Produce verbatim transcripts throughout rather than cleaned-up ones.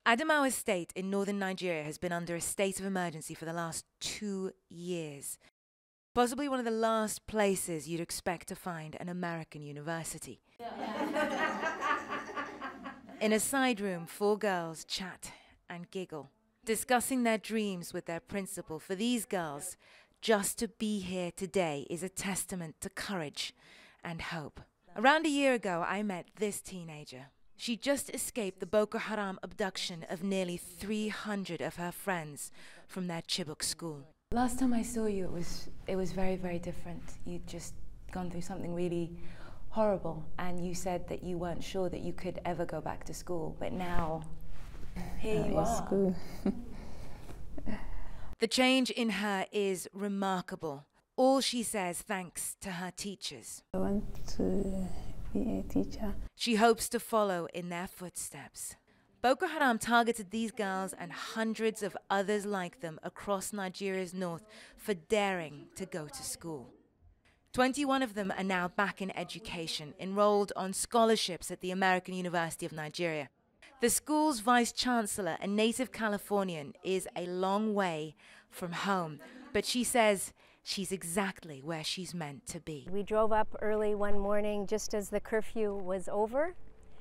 Adamawa State in northern Nigeria has been under a state of emergency for the last two years. Possibly one of the last places you'd expect to find an American university. In a side room, four girls chat and giggle, discussing their dreams with their principal. For these girls, just to be here today is a testament to courage and hope. Around a year ago, I met this teenager. She just escaped the Boko-Haram abduction of nearly three hundred of her friends from their Chibok school. Last time I saw you, it was, it was very, very different. You'd just gone through something really horrible, and you said that you weren't sure that you could ever go back to school, but now, here you are. School. The change in her is remarkable. All she says thanks to her teachers. I want to be a teacher. She hopes to follow in their footsteps. Boko Haram targeted these girls and hundreds of others like them across Nigeria's north for daring to go to school. twenty-one of them are now back in education, enrolled on scholarships at the American University of Nigeria. The school's vice-chancellor, a native Californian, is a long way from home, but she says she's exactly where she's meant to be. We drove up early one morning just as the curfew was over,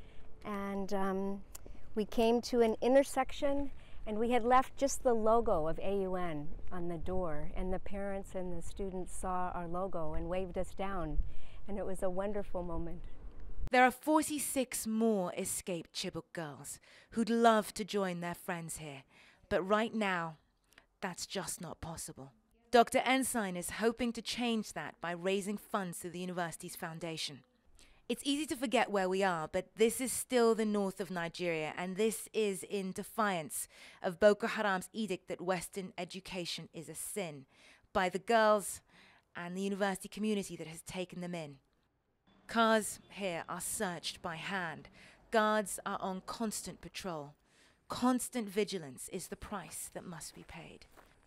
and um, we came to an intersection, and we had left just the logo of A U N on the door, and the parents and the students saw our logo and waved us down, and it was a wonderful moment. There are forty-six more escaped Chibok girls who'd love to join their friends here, but right now, that's just not possible. Doctor Ensign is hoping to change that by raising funds through the university's foundation. It's easy to forget where we are, but this is still the north of Nigeria, and this is in defiance of Boko Haram's edict that Western education is a sin, by the girls and the university community that has taken them in. Cars here are searched by hand. Guards are on constant patrol. Constant vigilance is the price that must be paid.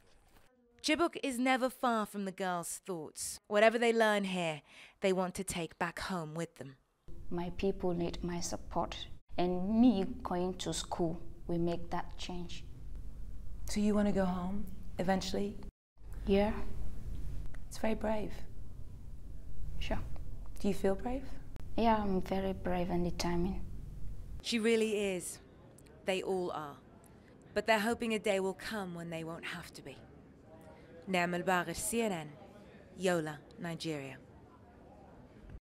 Chibok is never far from the girls' thoughts. Whatever they learn here, they want to take back home with them. My people need my support, and me going to school will make that change. So you want to go home, eventually? Yeah. It's very brave. Sure. Do you feel brave? Yeah, I'm very brave and determined. She really is. They all are. But they're hoping a day will come when they won't have to be. Nima-ElBagir, C N N, Yola, Nigeria.